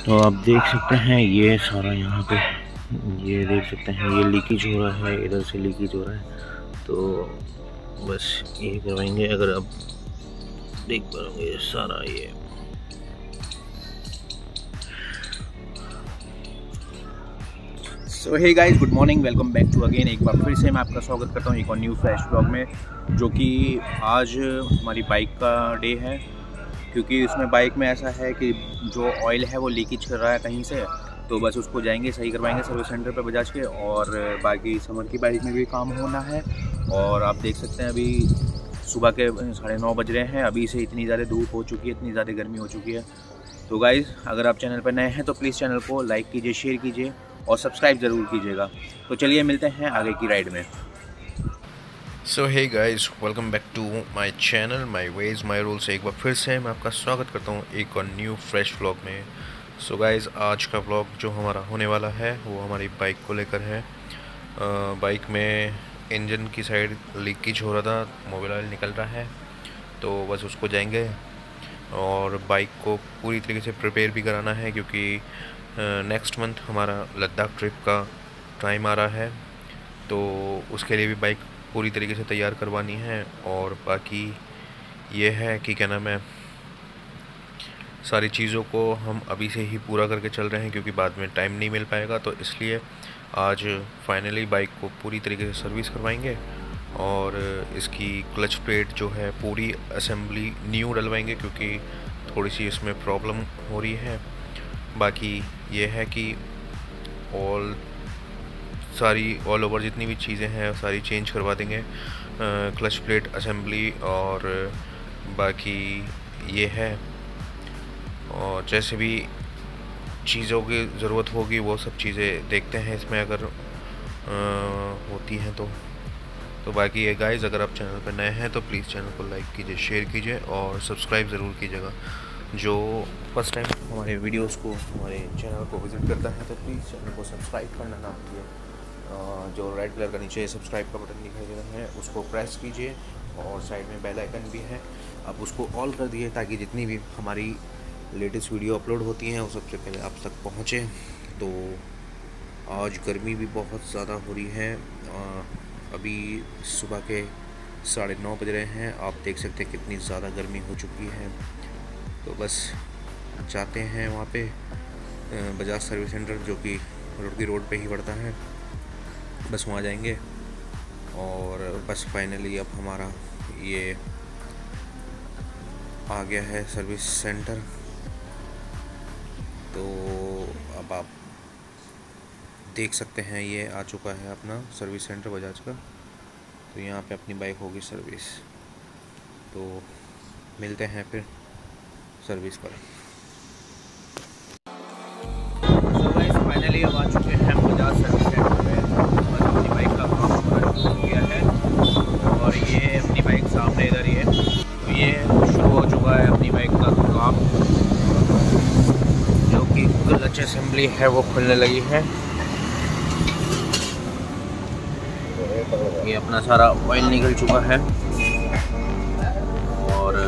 तो आप देख सकते हैं ये सारा यहाँ पे, ये देख सकते हैं ये लीकेज हो रहा है, इधर से लीकेज हो रहा है। तो बस ये करवाएंगे। अगर आप देख पाओगे सारा ये so hey guys, good morning, welcome back to again. एक बार फिर से मैं आपका स्वागत करता हूँ एक और न्यू फ्रेश ब्लॉग में, जो कि आज हमारी बाइक का डे है। क्योंकि इसमें बाइक में ऐसा है कि जो ऑयल है वो लीकेज कर रहा है कहीं से, तो बस उसको जाएंगे सही करवाएंगे सर्विस सेंटर पे बजाज के। और बाकी समर की बाइक में भी काम होना है। और आप देख सकते हैं अभी सुबह के 9:30 बज रहे हैं। अभी से इतनी ज़्यादा धूप हो चुकी है, इतनी ज़्यादा गर्मी हो चुकी है। तो गाइज़, अगर आप चैनल पर नए हैं तो प्लीज़ चैनल को लाइक कीजिए, शेयर कीजिए और सब्सक्राइब ज़रूर कीजिएगा। तो चलिए मिलते हैं आगे की राइड में। So hey guys, welcome back to my channel, my veg my rules. एक बार फिर से मैं आपका स्वागत करता हूँ एक और न्यू फ्रेश व्लॉग में। सो गाइस, आज का व्लॉग जो हमारा होने वाला है वो हमारी बाइक को लेकर है। बाइक में इंजन की साइड लीकेज हो रहा था, मोबिल ऑयल निकल रहा है, तो बस उसको जाएंगे और बाइक को पूरी तरीके से प्रिपेयर भी कराना है। क्योंकि नेक्स्ट मंथ हमारा लद्दाख ट्रिप का टाइम आ रहा है, तो उसके लिए भी बाइक पूरी तरीके से तैयार करवानी है। और बाकी ये है कि क्या नाम है, सारी चीज़ों को हम अभी से ही पूरा करके चल रहे हैं, क्योंकि बाद में टाइम नहीं मिल पाएगा। तो इसलिए आज फाइनली बाइक को पूरी तरीके से सर्विस करवाएंगे और इसकी क्लच प्लेट जो है पूरी असेंबली न्यू डलवाएंगे, क्योंकि थोड़ी सी इसमें प्रॉब्लम हो रही है। बाकी ये है कि ऑल ओवर जितनी भी चीज़ें हैं सारी चेंज करवा देंगे, क्लच प्लेट असेंबली। और बाकी ये है, और जैसे भी चीज़ों की ज़रूरत होगी वो सब चीज़ें देखते हैं इसमें अगर होती हैं तो बाकी ये गाइस, अगर आप चैनल पर नए हैं तो प्लीज़ चैनल को लाइक कीजिए, शेयर कीजिए और सब्सक्राइब ज़रूर कीजिएगा। जो फर्स्ट टाइम हमारे वीडियोस को, हमारे चैनल को विज़िट करता है तो प्लीज़ चैनल को सब्सक्राइब करना ना भूलिए। जो रेड कलर का नीचे सब्सक्राइब का बटन दिखाई दे रहा है उसको प्रेस कीजिए और साइड में बेल आइकन भी है, आप उसको ऑल कर दिए ताकि जितनी भी हमारी लेटेस्ट वीडियो अपलोड होती हैं वो सबसे पहले आप तक पहुँचे। तो आज गर्मी भी बहुत ज़्यादा हो रही है। अभी सुबह के 9:30 बज रहे हैं। आप देख सकते हैं कितनी ज़्यादा गर्मी हो चुकी है। तो बस जाते हैं वहाँ पे बजाज सर्विस सेंटर, जो कि रोड पे ही पड़ता है। बस वहाँ जाएंगे और बस फाइनली अब हमारा ये आ गया है सर्विस सेंटर। तो अब आप देख सकते हैं ये आ चुका है अपना सर्विस सेंटर बजाज का। तो यहाँ पे अपनी बाइक होगी सर्विस। तो मिलते हैं फिर सर्विस पर। तो गाइस, फाइनली अब आ चुके हैं बजाज सर्विस सेंटर में। बस अपनी बाइक का काम पूरा शुरू हो गया है और ये अपनी बाइक सामने इधर ही है। तो ये शुरू हो चुका है अपनी बाइक का काम, जो कि क्लच असेंबली है वो खुलने लगी है। ये अपना सारा ऑयल निकल चुका है और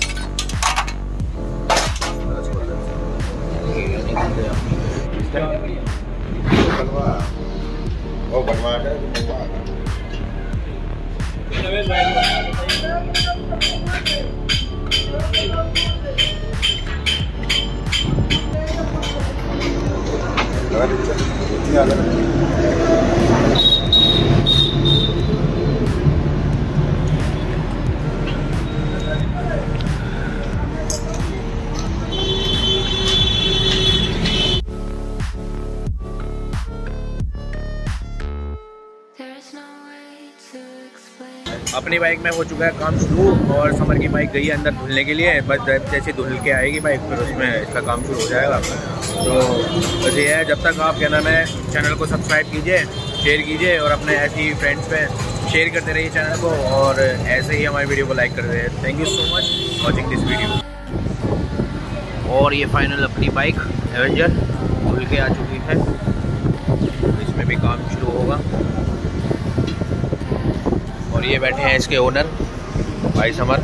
अपनी बाइक में हो चुका है काम शुरू और समर की बाइक गई है अंदर धुलने के लिए। बस जैसे धुल के आएगी बाइक फिर उसमें इसका काम शुरू हो जाएगा। तो बस ये है, जब तक आप क्या नाम है चैनल को सब्सक्राइब कीजिए, शेयर कीजिए और अपने ऐसे ही फ्रेंड्स पे शेयर करते रहिए चैनल को, और ऐसे ही हमारी वीडियो को लाइक करते रहिए। Thank you so much watching this video. और ये फाइनल अपनी बाइक एवेंजर धुल के आ चुकी है, इसमें भी काम शुरू होगा। और ये बैठे हैं इसके ओनर भाई समर।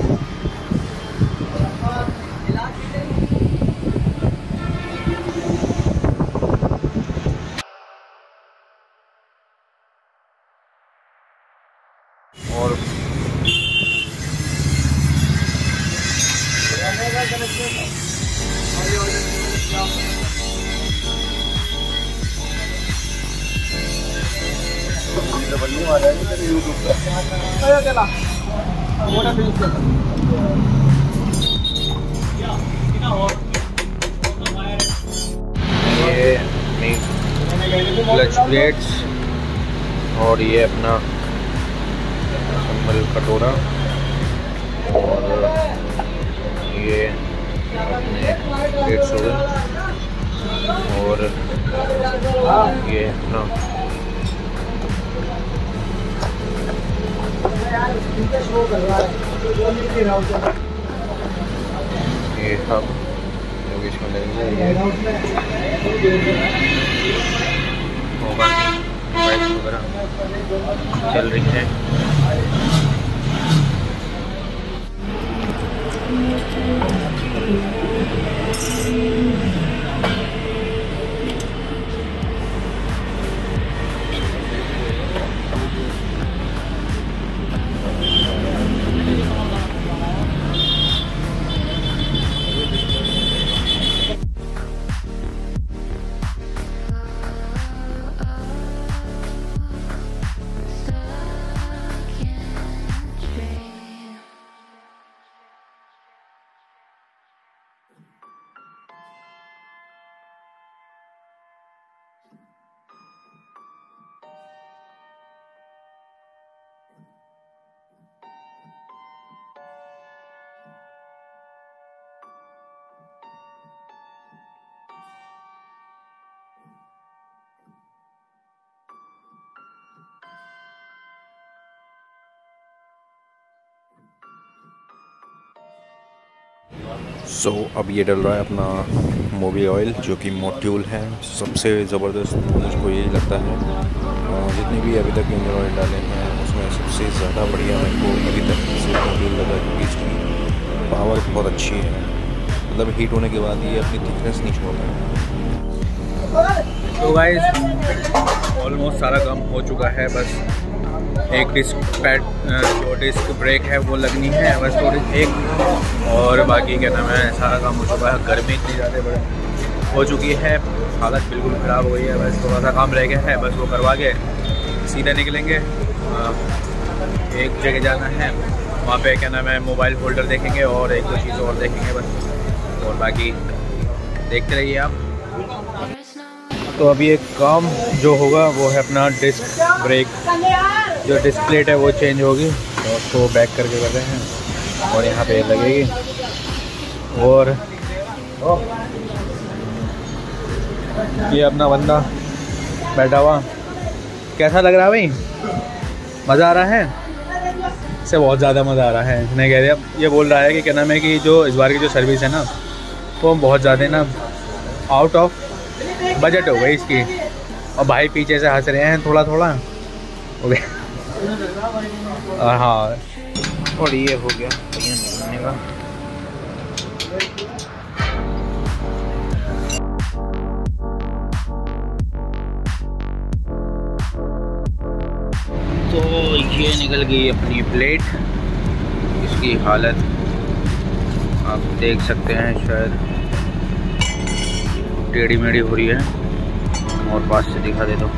आ जाएगी तेरे यूट्यूब पे। ये क्लच प्लेट्स और ये अपना संभल कटोरा और ये अपने प्लेट्स हो गए और ये अपना ये सब जो कि इसमें लगेंगे और बाकी बाइक वगैरह चल रही है। सो अब ये डल रहा है अपना मोबिल ऑयल जो कि मोट्यूल है। सबसे ज़बरदस्त मुझको यही लगता है जितने भी अभी तक इंजन ऑयल डाले हैं उसमें सबसे ज़्यादा बढ़िया मेरे को अभी तक से मोबिल लगा, क्योंकि इसकी पावर बहुत अच्छी है। मतलब हीट होने के बाद ये अपनी थिकनेस नहीं छोड़ता है। तो गाइस ऑलमोस्ट सारा काम हो चुका है, बस एक डिस्क पैड जो डिस्क ब्रेक है वो लगनी है बस, थोड़ी एक, और बाकी क्या नाम है सारा काम हो चुका है। गर्मी इतनी ज़्यादा बड़ी हो चुकी है, हालत बिल्कुल ख़राब हो गई है। बस थोड़ा सा काम रह गया है, बस वो करवा के सीधा निकलेंगे। एक जगह जाना है, वहाँ पे क्या नाम है मोबाइल होल्डर देखेंगे और एक दो चीज़ और देखेंगे बस, और बाकी देखते रहिए आप। तो अभी एक काम जो होगा वो है अपना डिस्क ब्रेक, जो डिस्क प्लेट है वो चेंज होगी, तो उसको बैक करके कर रहे हैं और यहाँ पे लगेगी। और ये अपना बंदा बैठा हुआ, कैसा लग रहा है भाई? मज़ा आ रहा है? इससे बहुत ज़्यादा मज़ा आ रहा है। इसने कह दिया, ये बोल रहा है कि क्या नाम है कि जो इस बार की जो सर्विस है ना वो बहुत ज़्यादा ना आउट ऑफ बजट हो गई इसकी। और भाई पीछे से हंस रहे हैं थोड़ा थोड़ा हो गया। हाँ, और ये हो गया निकलने का। तो ये निकल गई अपनी प्लेट, इसकी हालत आप देख सकते हैं, शायद टेढ़ी मेढ़ी हो रही है। और पास से दिखा दे दो,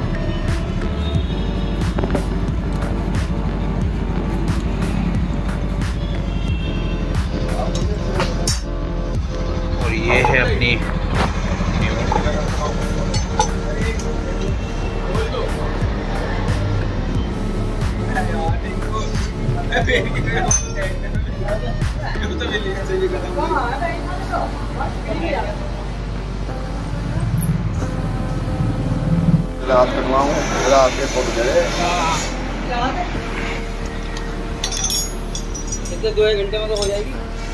और ये है अपनी रात कटवाऊँ, रात के फोटो दे कितने 2 घंटे में तो हो जाएगी।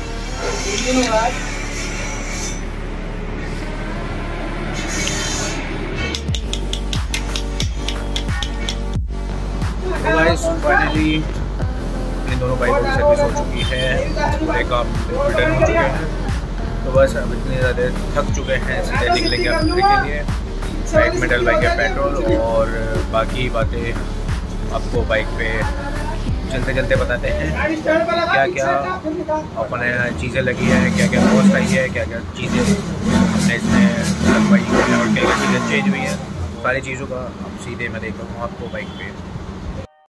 तो गाइस फाइनली इन दोनों बाइकों की सर्विस हो चुकी है, पूरे काम डन हो चुके हैं। तो बस अब इतने ज़्यादा थक चुके हैं, सीधे निकलेंगे अपने के लिए। बाइक में डलवाएंगे पेट्रोल और बाकी बातें आपको बाइक पे चलते चलते बताते हैं क्या क्या अपने चीज़ें लगी है, क्या क्या कॉस्ट आई है, क्या क्या चीज़ें हमने इसमें लगवाई है और क्या क्या चीज़ें चेंज हुई हैं। सारी चीज़ों का अब सीधे मैं देख रहा हूँ आपको बाइक पे